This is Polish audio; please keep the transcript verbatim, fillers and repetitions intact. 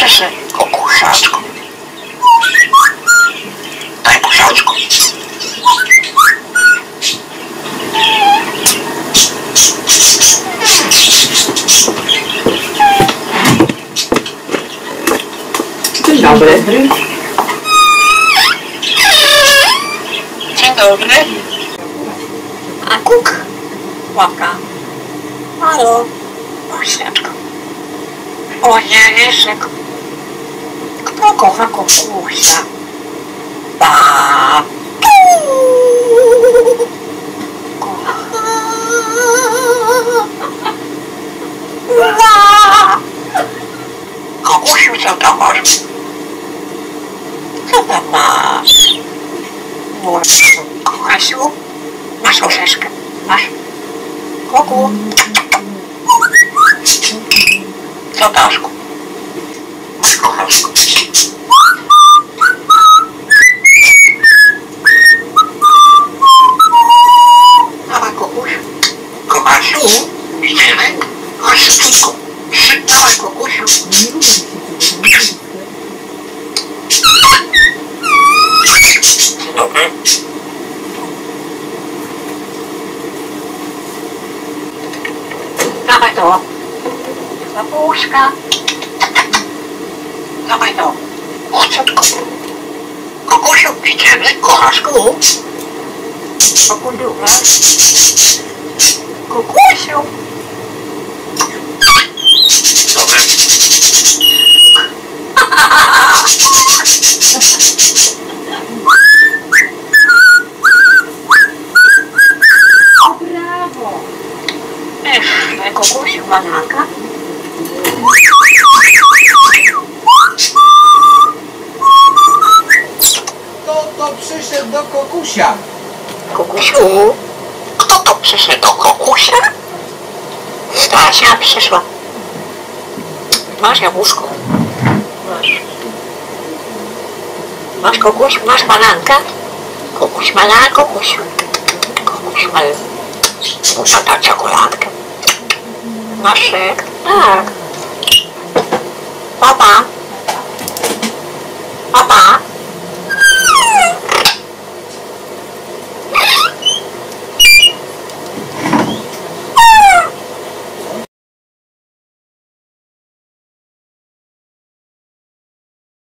przyszedł kokusiaczku. Daj buziaczku. Dzień dobry. Dzień dobry. A kuk? Łapka. Halo. Buziaczku. O Jeżyku. Kto kocha kukusia? Ba. Kukusiu, co to masz? Co tam masz? Młodszu, kochasiu? Masz orzeszkę. Masz? Kuku. Co daszku? Masz kochaszku. Dawaj, kukusiu. Kochasiu, idziemy? Chodź szybciutko. Dawaj, kukusiu. Dzień dobry. Dawaj to. Babuszka. Dawaj to. Chodźutko. Kukusiu, idziemy, kochaszku. Kukusiu. Kukusiu. Dobry. Brawo. Ech, kukusiu, bananka. Kto to przyszedł do kokusia? Kukusiu, kto to przyszedł do kokusia? Stasia przyszła. Masz jabłuszko. Masz. Masz kokuś, masz bananka? Kokuś ma na kokusiu. Kokuś ma muszę dać czekoladkę. Masz szyk? Tak. Papa. Papa.